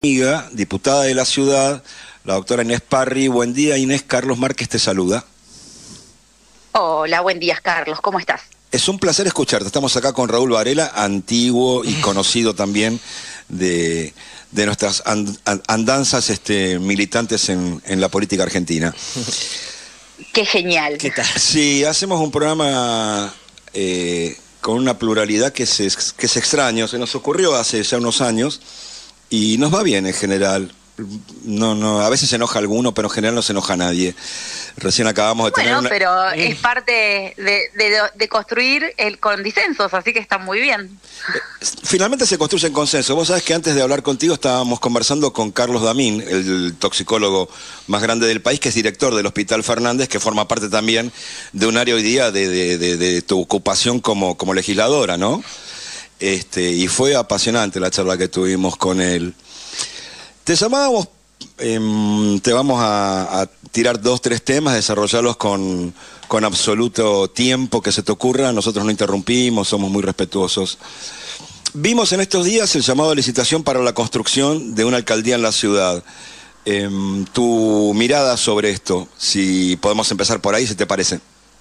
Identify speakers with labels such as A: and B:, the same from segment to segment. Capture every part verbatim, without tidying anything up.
A: amiga, diputada de la ciudad, la doctora Inés Parry. Buen día, Inés. Carlos Márquez te saluda.
B: Hola, buen día, Carlos. ¿Cómo estás?
A: Es un placer escucharte. Estamos acá con Raúl Varela, antiguo y conocido también de, de nuestras and, andanzas este, militantes en, en la política argentina.
B: Qué genial.
A: ¿Qué tal? Sí, hacemos un programa eh, con una pluralidad que se, que se extraña. Se nos ocurrió hace ya unos años y nos va bien en general. No, no, a veces se enoja alguno, pero en general no se enoja nadie. Recién acabamos de
B: bueno,
A: tener una...
B: pero es parte de, de, de construir el, con disensos, así que está muy bien.
A: Finalmente se construye en consenso. Vos sabés que antes de hablar contigo estábamos conversando con Carlos Damín, el toxicólogo más grande del país, que es director del Hospital Fernández, que forma parte también de un área hoy día de, de, de, de tu ocupación como, como legisladora, ¿no? Este, y fue apasionante la charla que tuvimos con él. Te llamábamos, eh, te vamos a, a tirar dos, tres temas, desarrollarlos con, con absoluto tiempo que se te ocurra. Nosotros no interrumpimos, somos muy respetuosos. Vimos en estos días el llamado a licitación para la construcción de una alcaldía en la ciudad. Eh, tu mirada sobre esto, si podemos empezar por ahí, si te parece.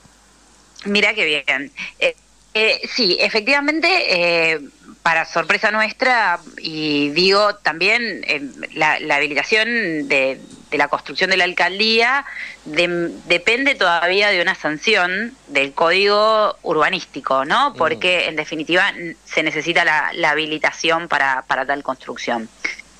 B: Mira qué bien. Eh, eh, sí, efectivamente... Eh... Para sorpresa nuestra, y digo también, eh, la, la habilitación de, de la construcción de la alcaldía de, depende todavía de una sanción del código urbanístico, ¿no? Porque en definitiva se necesita la, la habilitación para, para tal construcción.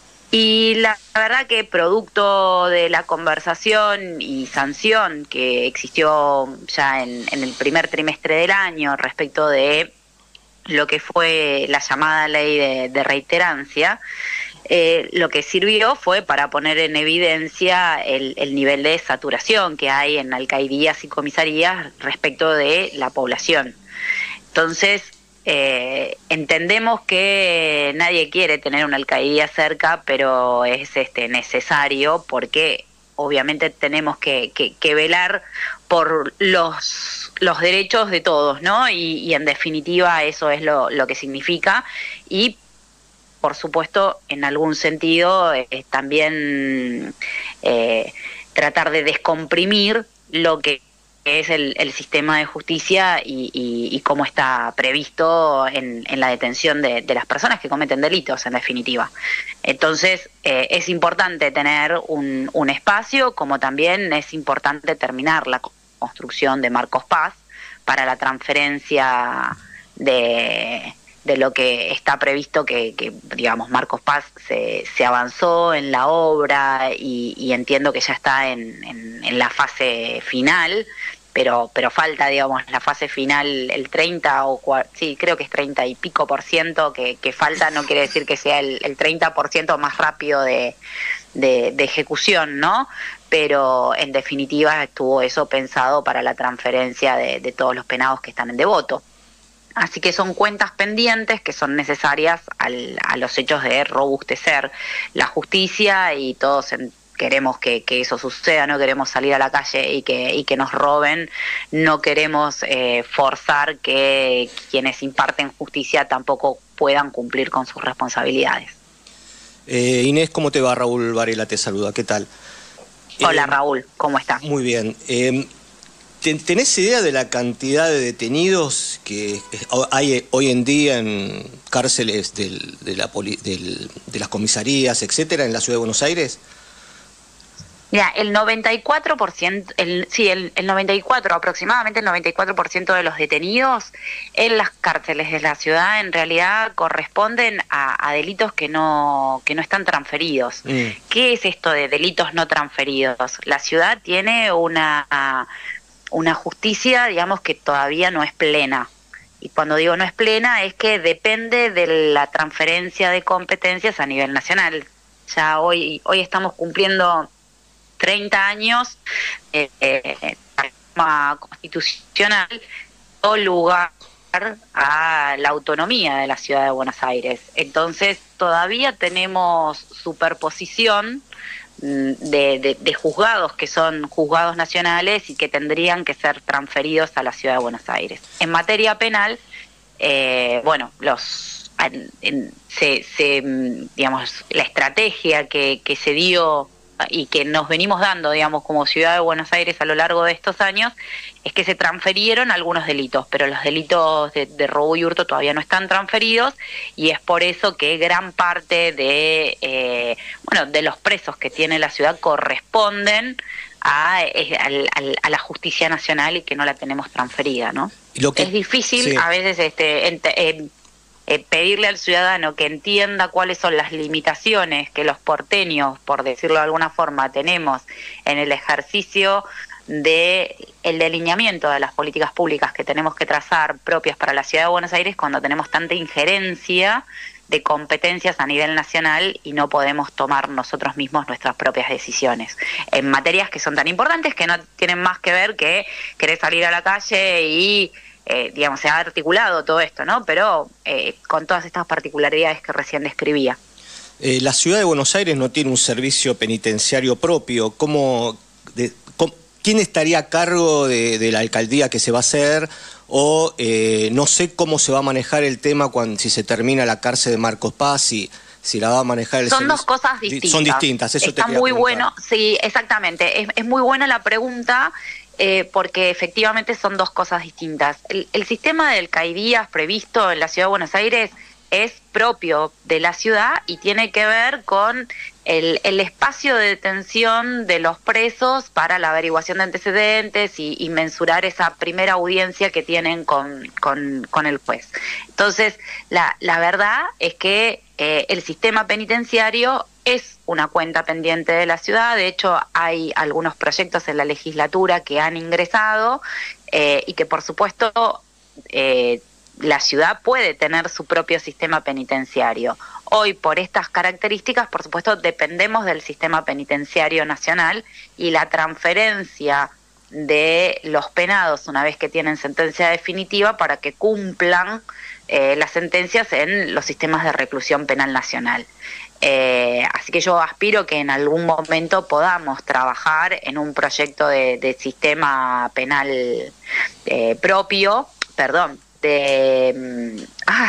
B: Y la, la verdad que producto de la conversación y sanción que existió ya en, en el primer trimestre del año respecto de lo que fue la llamada ley de, de reiterancia, eh, lo que sirvió fue para poner en evidencia el, el nivel de saturación que hay en alcaldías y comisarías respecto de la población. Entonces, eh, entendemos que nadie quiere tener una alcaldía cerca, pero es este, necesario porque obviamente tenemos que, que, que velar por los, los derechos de todos, ¿no? Y, y en definitiva eso es lo, lo que significa. Y por supuesto, en algún sentido, es también eh, tratar de descomprimir lo que es el, el sistema de justicia y, y, y cómo está previsto en, en la detención de, de las personas que cometen delitos, en definitiva. Entonces, eh, es importante tener un, un espacio, como también es importante terminar la construcción de Marcos Paz para la transferencia de, de lo que está previsto, que, que digamos, Marcos Paz se, se avanzó en la obra y, y entiendo que ya está en, en, en la fase final. Pero, pero falta, digamos, la fase final, el treinta o sí, creo que es treinta y pico por ciento que, que falta, no quiere decir que sea el, el treinta por ciento más rápido de, de, de ejecución, ¿no? Pero en definitiva estuvo eso pensado para la transferencia de, de todos los penados que están en Devoto. Así que son cuentas pendientes que son necesarias al, a los hechos de robustecer la justicia y todos en queremos que, que eso suceda, no queremos salir a la calle y que, y que nos roben, no queremos eh, forzar que quienes imparten justicia tampoco puedan cumplir con sus responsabilidades.
C: Eh, Inés, ¿cómo te va? Raúl Varela te saluda, ¿qué tal?
B: Hola
C: eh,
B: Raúl, ¿cómo estás?
C: Muy bien. Eh, ¿Tenés idea de la cantidad de detenidos que hay hoy en día en cárceles del, de, la poli, del, de las comisarías, etcétera, en la Ciudad de Buenos Aires?
B: Mira, el noventa y cuatro por ciento, el, sí, el, el noventa y cuatro, aproximadamente el noventa y cuatro por ciento de los detenidos en las cárceles de la ciudad en realidad corresponden a, a delitos que no, que no están transferidos. Mm. ¿Qué es esto de delitos no transferidos? La ciudad tiene una, una justicia, digamos, que todavía no es plena. Y cuando digo no es plena es que depende de la transferencia de competencias a nivel nacional. Ya hoy, hoy estamos cumpliendo treinta años de eh, reforma constitucional o lugar a la autonomía de la ciudad de Buenos Aires. Entonces todavía tenemos superposición de, de, de juzgados que son juzgados nacionales y que tendrían que ser transferidos a la ciudad de Buenos Aires. En materia penal, eh, bueno, los en, en, se, se, digamos, la estrategia que, que se dio y que nos venimos dando, digamos, como Ciudad de Buenos Aires a lo largo de estos años, es que se transferieron algunos delitos, pero los delitos de, de robo y hurto todavía no están transferidos, y es por eso que gran parte de, eh, bueno, de los presos que tiene la ciudad corresponden a, a, a la justicia nacional y que no la tenemos transferida, ¿no? Lo que, es difícil sí. a veces este, en, en, Eh, pedirle al ciudadano que entienda cuáles son las limitaciones que los porteños, por decirlo de alguna forma, tenemos en el ejercicio de el delineamiento de las políticas públicas que tenemos que trazar propias para la Ciudad de Buenos Aires, cuando tenemos tanta injerencia de competencias a nivel nacional y no podemos tomar nosotros mismos nuestras propias decisiones en materias que son tan importantes, que no tienen más que ver que querer salir a la calle y Eh, digamos, se ha articulado todo esto, ¿no? Pero eh, con todas estas particularidades que recién describía.
C: Eh, la Ciudad de Buenos Aires no tiene un servicio penitenciario propio. ¿Cómo, de, cómo, ¿Quién estaría a cargo de, de la alcaldía que se va a hacer? O eh, no sé cómo se va a manejar el tema cuando si se termina la cárcel de Marcos Paz, si, si la va a manejar el
B: Son
C: servicio.
B: dos cosas distintas.
C: Son distintas, eso
B: Está
C: te quería
B: muy
C: preguntar.
B: bueno, sí, exactamente. Es, es muy buena la pregunta. Eh, porque efectivamente son dos cosas distintas. El, el sistema del CAIDías previsto en la Ciudad de Buenos Aires es propio de la ciudad y tiene que ver con el, el espacio de detención de los presos para la averiguación de antecedentes y, y mensurar esa primera audiencia que tienen con, con, con el juez. Entonces, la, la verdad es que eh, el sistema penitenciario es una cuenta pendiente de la ciudad. De hecho, hay algunos proyectos en la legislatura que han ingresado eh, y que, por supuesto, eh, la ciudad puede tener su propio sistema penitenciario. Hoy, por estas características, por supuesto, dependemos del sistema penitenciario nacional, y la transferencia de los penados una vez que tienen sentencia definitiva para que cumplan eh, las sentencias en los sistemas de reclusión penal nacional. Eh, así que yo aspiro que en algún momento podamos trabajar en un proyecto de, de sistema penal eh, propio, perdón, de,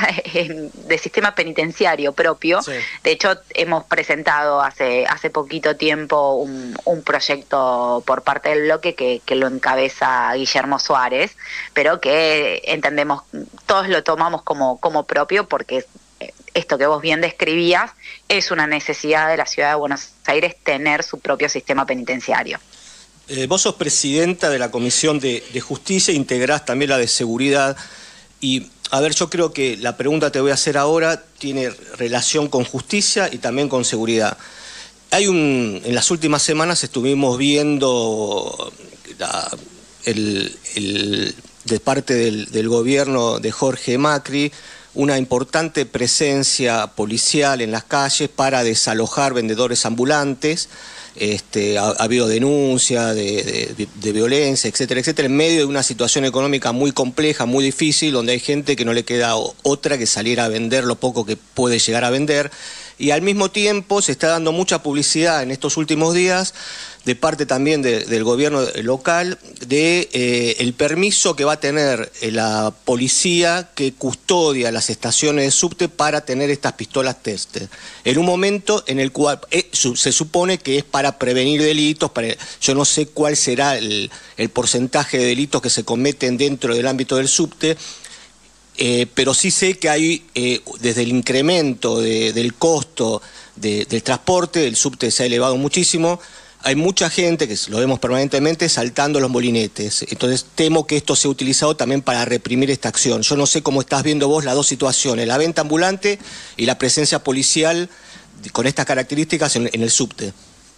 B: de sistema penitenciario propio. Sí. De hecho, hemos presentado hace hace poquito tiempo un, un proyecto por parte del bloque que, que lo encabeza Guillermo Suárez, pero que entendemos, todos lo tomamos como, como propio, porque esto que vos bien describías es una necesidad de la Ciudad de Buenos Aires, tener su propio sistema penitenciario.
C: Eh, vos sos presidenta de la Comisión de, de Justicia, integrás también la de Seguridad. Y, a ver, yo creo que la pregunta que te voy a hacer ahora tiene relación con justicia y también con seguridad. Hay un, en las últimas semanas estuvimos viendo la, el, el, de parte del, del gobierno de Jorge Macri una importante presencia policial en las calles para desalojar vendedores ambulantes. Este, ha, ha habido denuncia de, de, de violencia, etcétera, etcétera, en medio de una situación económica muy compleja, muy difícil, donde hay gente que no le queda otra que salir a vender lo poco que puede llegar a vender. Y al mismo tiempo se está dando mucha publicidad en estos últimos días, de parte también de, del gobierno local, de eh, el permiso que va a tener la policía que custodia las estaciones de subte para tener estas pistolas Taser, en un momento en el cual eh, su, se supone que es para prevenir delitos. Para, yo no sé cuál será el, el porcentaje de delitos que se cometen dentro del ámbito del subte, eh, pero sí sé que hay, eh, desde el incremento de, del costo de, del transporte, el subte se ha elevado muchísimo. Hay mucha gente, que lo vemos permanentemente, saltando los molinetes. Entonces temo que esto sea utilizado también para reprimir esta acción. Yo no sé cómo estás viendo vos las dos situaciones, la venta ambulante y la presencia policial con estas características en, en el subte.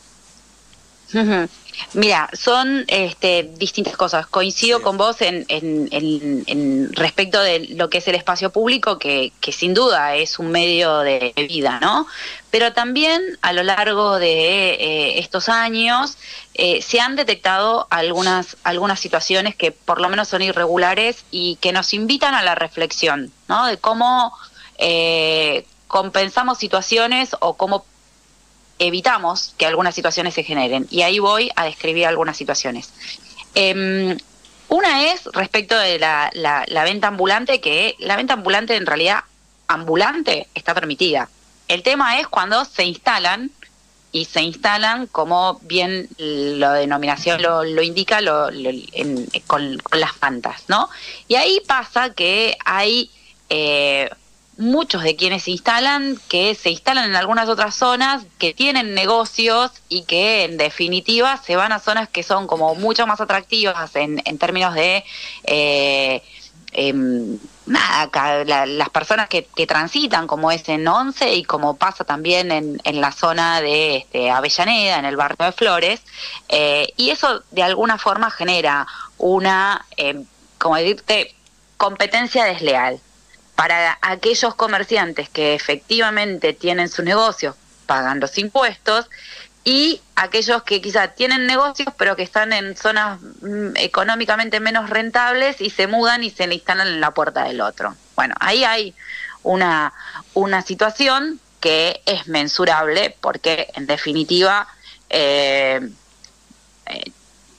B: Uh-huh. Mira, son este, distintas cosas. Coincido sí. con vos en, en, en, en respecto de lo que es el espacio público, que, que sin duda es un medio de vida, ¿no? Pero también a lo largo de eh, estos años eh, se han detectado algunas, algunas situaciones que por lo menos son irregulares y que nos invitan a la reflexión, ¿no? De cómo eh, compensamos situaciones o cómo evitamos que algunas situaciones se generen. Y ahí voy a describir algunas situaciones. Eh, una es respecto de la, la, la venta ambulante, que la venta ambulante en realidad ambulante está permitida. El tema es cuando se instalan, y se instalan, como bien la denominación lo, lo indica, lo, lo, en, con, con las mantas, ¿no? Y ahí pasa que hay eh, muchos de quienes se instalan, que se instalan en algunas otras zonas, que tienen negocios y que en definitiva se van a zonas que son como mucho más atractivas en, en términos de... Eh, Eh, nada, la, las personas que, que transitan, como es en Once y como pasa también en, en la zona de este, Avellaneda, en el barrio de Flores, eh, y eso de alguna forma genera una, eh, como decirte, competencia desleal para aquellos comerciantes que efectivamente tienen sus negocios, pagan los impuestos, y aquellos que quizás tienen negocios pero que están en zonas mm, económicamente menos rentables y se mudan y se le instalan en la puerta del otro. Bueno, ahí hay una, una situación que es mensurable porque en definitiva eh, eh,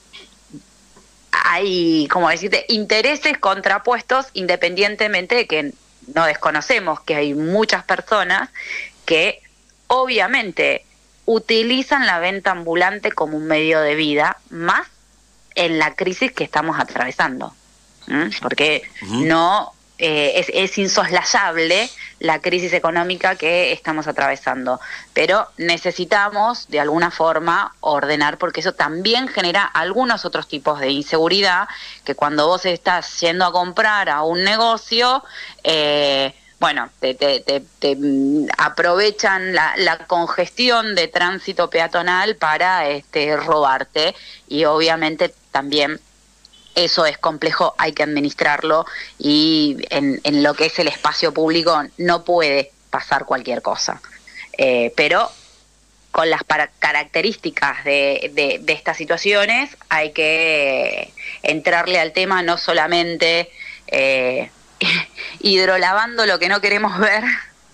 B: hay, como decirte, intereses contrapuestos, independientemente de que no desconocemos que hay muchas personas que obviamente utilizan la venta ambulante como un medio de vida, más en la crisis que estamos atravesando. ¿Mm? Porque uh-huh. no eh, es, es insoslayable la crisis económica que estamos atravesando, pero necesitamos de alguna forma ordenar, porque eso también genera algunos otros tipos de inseguridad, que cuando vos estás yendo a comprar a un negocio, eh, bueno, te, te, te, te aprovechan la, la congestión de tránsito peatonal para este, robarte, y obviamente también eso es complejo, hay que administrarlo, y en, en lo que es el espacio público no puede pasar cualquier cosa. Eh, pero con las para- características de, de, de estas situaciones hay que entrarle al tema, no solamente... Eh, hidrolavando lo que no queremos ver,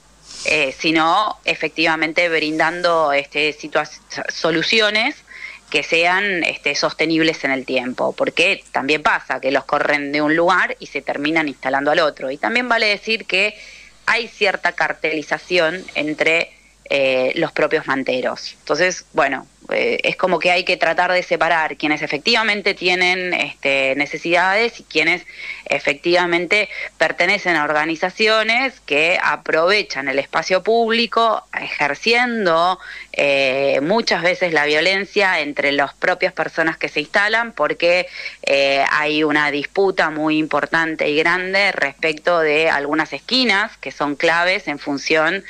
B: eh, sino efectivamente brindando este, situa- soluciones que sean este, sostenibles en el tiempo, porque también pasa que los corren de un lugar y se terminan instalando al otro. Y también vale decir que hay cierta cartelización entre eh, los propios manteros. Entonces, bueno, eh, es como que hay que tratar de separar quienes efectivamente tienen este, necesidades y quienes efectivamente pertenecen a organizaciones que aprovechan el espacio público ejerciendo eh, muchas veces la violencia entre las propias personas que se instalan, porque eh, hay una disputa muy importante y grande respecto de algunas esquinas que son claves en función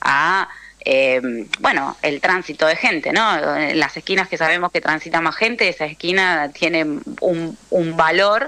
B: a Eh, bueno, el tránsito de gente, ¿no? Las esquinas que sabemos que transita más gente, esa esquina tiene un, un valor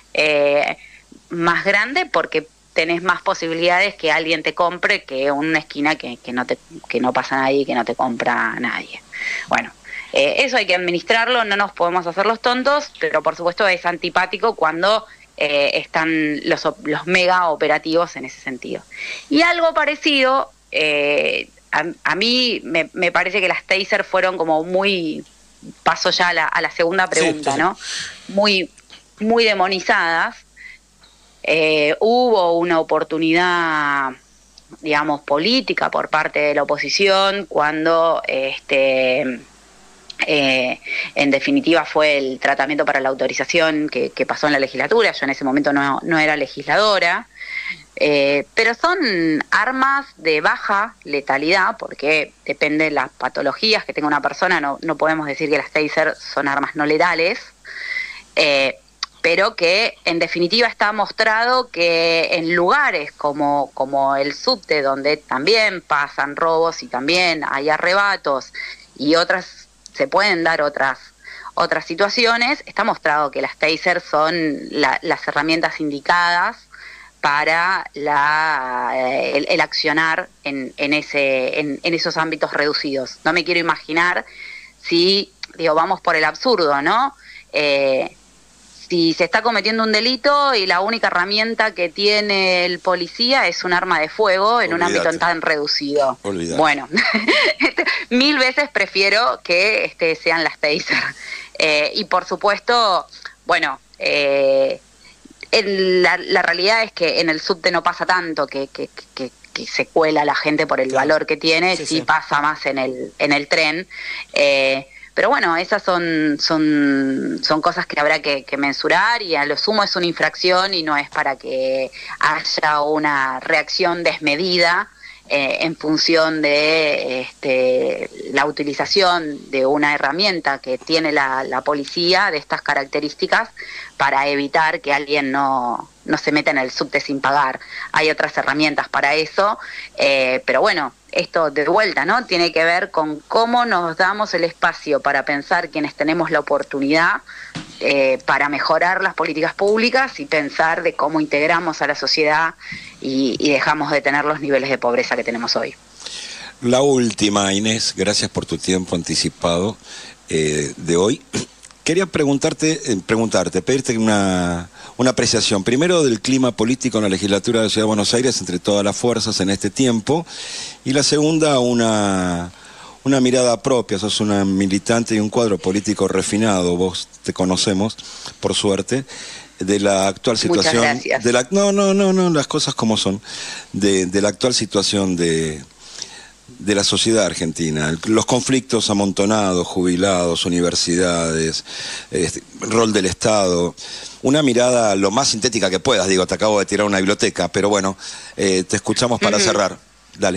B: eh, más grande porque tenés más posibilidades que alguien te compre que una esquina que, que, no, te, que no pasa nadie, que no te compra nadie. Bueno, eh, eso hay que administrarlo, no nos podemos hacer los tontos, pero por supuesto es antipático cuando eh, están los, los mega operativos en ese sentido. Y algo parecido... Eh, A, a mí me, me parece que las taser fueron como muy, paso ya a la, a la segunda pregunta, sí, sí, ¿no? Muy, muy demonizadas. Eh, hubo una oportunidad, digamos, política por parte de la oposición cuando, este, eh, en definitiva, fue el tratamiento para la autorización que, que pasó en la legislatura. Yo en ese momento no, no era legisladora. Eh, pero son armas de baja letalidad, porque depende de las patologías que tenga una persona, no, no podemos decir que las taser son armas no letales, eh, pero que en definitiva está mostrado que en lugares como, como el subte, donde también pasan robos y también hay arrebatos y otras, se pueden dar otras otras situaciones, está mostrado que las taser son la, las herramientas indicadas para la, el, el accionar en, en, ese, en, en esos ámbitos reducidos. No me quiero imaginar si, digo, vamos por el absurdo, ¿no? Eh, si se está cometiendo un delito y la única herramienta que tiene el policía es un arma de fuego en Olvídate. un ámbito tan reducido. Olvídate. Bueno, mil veces prefiero que este, sean las taser. Eh, y por supuesto, bueno... Eh, La, la realidad es que en el subte no pasa tanto, que, que, que, que se cuela la gente por el
C: Claro.
B: valor que tiene,
C: Sí,
B: sí,
C: sí.
B: pasa más en el, en el tren. Eh, pero bueno, esas son, son, son cosas que habrá que, que mensurar, y a lo sumo es una infracción y no es para que haya una reacción desmedida eh, en función de este, la utilización de una herramienta que tiene la, la policía de estas características para evitar que alguien no, no se meta en el subte sin pagar. Hay otras herramientas para eso, eh, pero bueno, esto de vuelta, ¿no? Tiene que ver con cómo nos damos el espacio para pensar quienes tenemos la oportunidad eh, para mejorar las políticas públicas y pensar de cómo integramos a la sociedad y, y dejamos de tener los niveles de pobreza que tenemos hoy.
A: La última, Inés, gracias por tu tiempo anticipado eh, de hoy. Quería preguntarte, eh, preguntarte, pedirte una, una apreciación, primero del clima político en la legislatura de la Ciudad de Buenos Aires entre todas las fuerzas en este tiempo, y la segunda, una, una mirada propia. Sos una militante y un cuadro político refinado, vos te conocemos, por suerte, de la actual situación.
B: Muchas gracias.
A: De la, no, no, no, no, las cosas como son, de, de la actual situación de... de la sociedad argentina, los conflictos amontonados, jubilados, universidades, este, rol del Estado, una mirada lo más sintética que puedas. Digo, te acabo de tirar una biblioteca, pero bueno, eh, te escuchamos para
B: Uh-huh.
A: cerrar. Dale.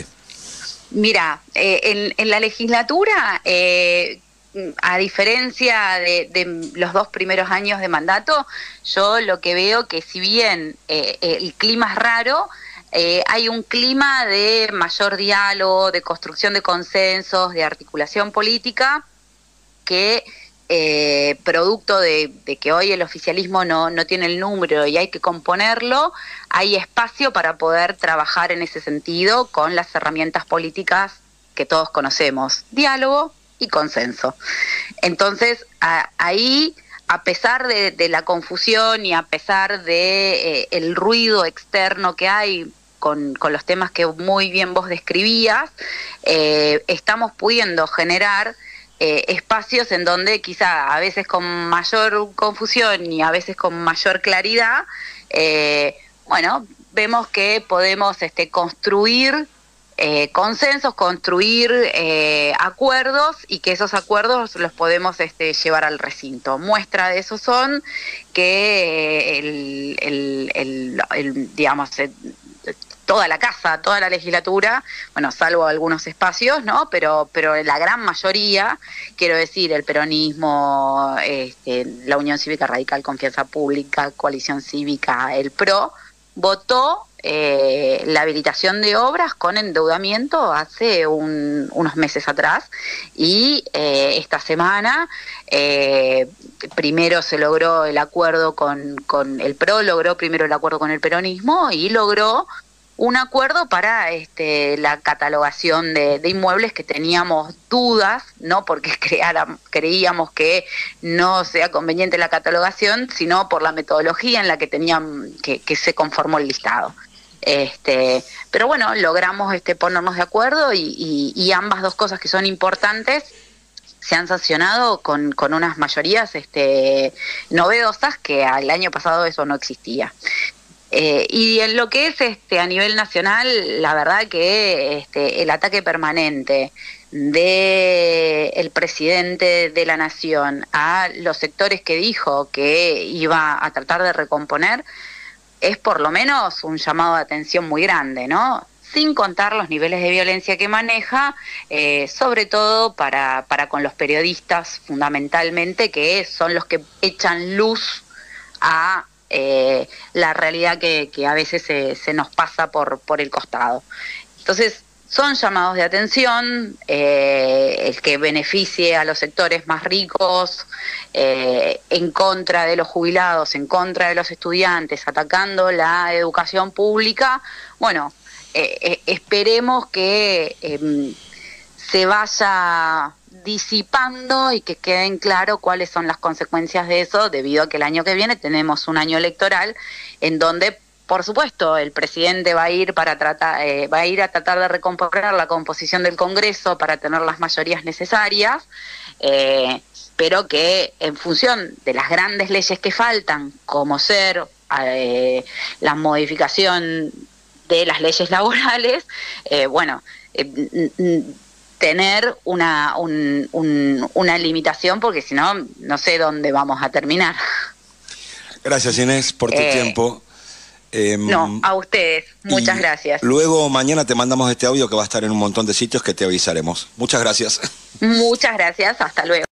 B: Mira, eh, en, en la legislatura, eh, a diferencia de, de los dos primeros años de mandato, yo lo que veo que si bien eh, el clima es raro, Eh, hay un clima de mayor diálogo, de construcción de consensos, de articulación política, que eh, producto de, de que hoy el oficialismo no, no tiene el número y hay que componerlo, hay espacio para poder trabajar en ese sentido con las herramientas políticas que todos conocemos: diálogo y consenso. Entonces, a, ahí... a pesar de, de la confusión y a pesar de eh, el ruido externo que hay con, con los temas que muy bien vos describías, eh, estamos pudiendo generar eh, espacios en donde quizá a veces con mayor confusión y a veces con mayor claridad, eh, bueno, vemos que podemos este, construir Eh, consensos, construir eh, acuerdos, y que esos acuerdos los podemos este, llevar al recinto. Muestra de eso son que eh, el, el, el, el, digamos, eh, toda la casa, toda la legislatura, bueno, salvo algunos espacios, ¿no? Pero, pero la gran mayoría, quiero decir, el peronismo, este, la Unión Cívica Radical, Confianza Pública, Coalición Cívica, el PRO, votó Eh, la habilitación de obras con endeudamiento hace un, unos meses atrás, y eh, esta semana eh, primero se logró el acuerdo con, con el PRO, logró primero el acuerdo con el peronismo y logró un acuerdo para este, la catalogación de, de inmuebles que teníamos dudas, no porque creara, creíamos que no sea conveniente la catalogación, sino por la metodología en la que tenían que, que se conformó el listado. Este, pero bueno, logramos este, ponernos de acuerdo, y, y, y ambas dos cosas que son importantes se han sancionado con, con unas mayorías este, novedosas, que al año pasado eso no existía. Eh, y en lo que es este, a nivel nacional, la verdad que este, el ataque permanente del presidente de la Nación a los sectores que dijo que iba a tratar de recomponer es por lo menos un llamado de atención muy grande, ¿no? Sin contar los niveles de violencia que maneja, eh, sobre todo para, para con los periodistas fundamentalmente, que son los que echan luz a eh, la realidad que, que a veces se, se nos pasa por, por el costado. Entonces, son llamados de atención, eh, el que beneficie a los sectores más ricos, eh, en contra de los jubilados, en contra de los estudiantes, atacando la educación pública. Bueno, eh, eh, esperemos que eh, se vaya disipando y que queden claro cuáles son las consecuencias de eso, debido a que el año que viene tenemos un año electoral en donde, por supuesto, el presidente va a ir para tratar, eh, va a ir a tratar de recomponer la composición del Congreso para tener las mayorías necesarias, eh, pero que en función de las grandes leyes que faltan, como ser eh, la modificación de las leyes laborales, eh, bueno, eh, tener una, un, un, una limitación, porque si no, no sé dónde vamos a terminar.
A: Gracias, Inés, por tu
B: eh,
A: tiempo. Eh,
B: no, a ustedes, muchas gracias.
A: Luego mañana te mandamos este audio que va a estar en un montón de sitios que te avisaremos. Muchas gracias.
B: Muchas gracias, hasta luego.